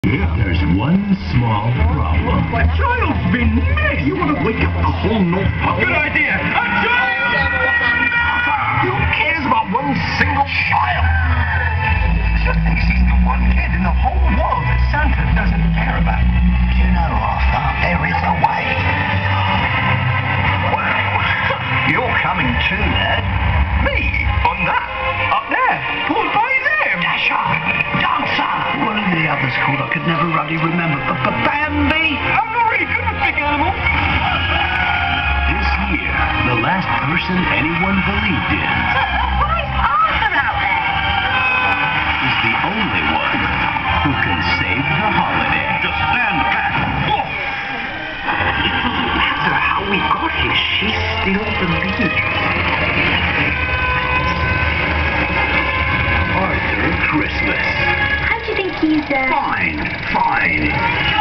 There's one small problem. A child's been missed! You want to wake up the whole North Pole? Good idea! A child! Who cares about one single child? She thinks he's the one kid in the whole world that Santa doesn't care about. You know, Arthur, there is a way. Well, you're coming too, lad. Me? On that? Up there? Pulled by them? Dasher! Dancer! What are the others called? I could never really remember. Bambi? I'm not really good with big animals. This year, the last person anyone believed in Why is Arthur out there? is the only one who can save the holiday. Just stand back. Oh. It doesn't matter how we got here. She still believes. Arthur Christmas. How do you think he's, Fine, fine.